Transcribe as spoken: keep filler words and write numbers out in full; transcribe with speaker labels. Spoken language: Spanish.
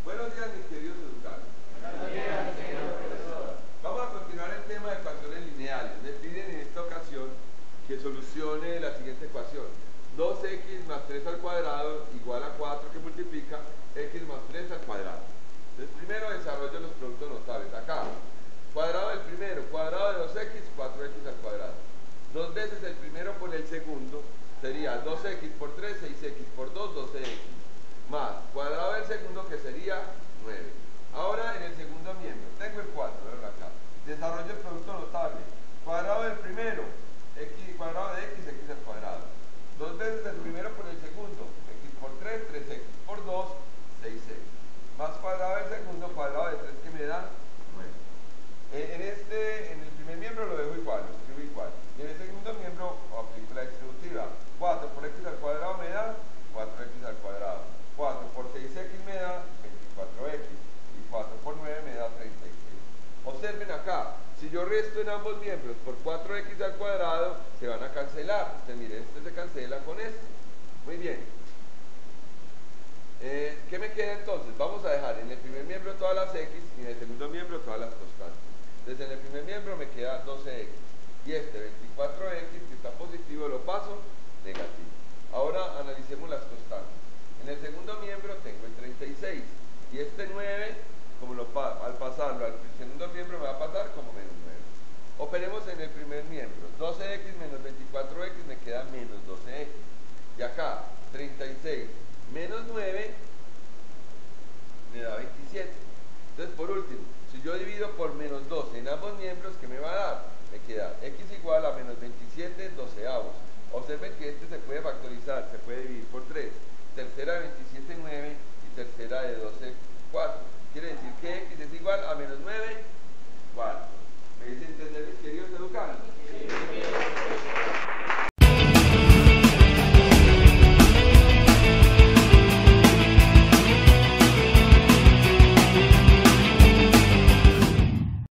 Speaker 1: Buenos días, mis queridos educandos.
Speaker 2: Buenos días, señor profesor.
Speaker 1: Vamos a continuar el tema de ecuaciones lineales. Me piden en esta ocasión que solucione la siguiente ecuación. dos equis más tres al cuadrado igual a cuatro, que multiplica x más tres al cuadrado. Entonces, primero desarrollo los productos notables. Acá, cuadrado del primero, cuadrado de dos equis, cuatro equis al cuadrado. Dos veces el primero por el segundo sería dos equis por tres, seis equis por dos, doce equis. Más cuadrado del segundo, que sería nueve. Ahora en el segundo miembro, tengo el cuatro, verlo acá. Desarrollo el producto notable. Cuadrado del primero, x, cuadrado de x, x al cuadrado. Dos veces el primero por el segundo, x por tres, tres equis por dos, seis equis. Más cuadrado del segundo, cuadrado de tres, que me da nueve. En este, en el primer miembro lo dejo igual, lo escribo igual. Y en el segundo miembro aplico la distributiva. cuatro por x al cuadrado me da cuatro equis al cuadrado. cuatro por seis equis me da veinticuatro equis. Y cuatro por nueve me da treinta y seis. Observen acá, si yo resto en ambos miembros por cuatro equis al cuadrado, se van a cancelar. Usted mire, este se cancela con este. Muy bien. Eh, ¿Qué me queda entonces? Vamos a dejar en el primer miembro todas las x y en el segundo miembro todas las constantes. Entonces en el primer miembro me queda doce equis. Y este veinticuatro equis, que está positivo, lo paso negativo. Ahora analicemos las constantes. En el segundo miembro tengo el treinta y seis. Y este nueve, como lo pa al pasarlo al segundo miembro, me va a pasar como menos nueve. Operemos en el primer miembro. doce equis menos veinticuatro equis me queda menos doce equis. Y acá, treinta y seis menos nueve me da veintisiete. Entonces, por último, si yo divido por menos doce en ambos miembros, ¿qué me va a dar? Me queda x igual a menos veintisiete doceavos. Observen que este se puede factorizar, se puede dividir por tres. Tercera de veintisiete, nueve, y tercera de doce, cuatro. Quiere decir que x es igual a menos nueve, cuatro. ¿Me dicen entender, mis queridos educandos?
Speaker 2: Sí.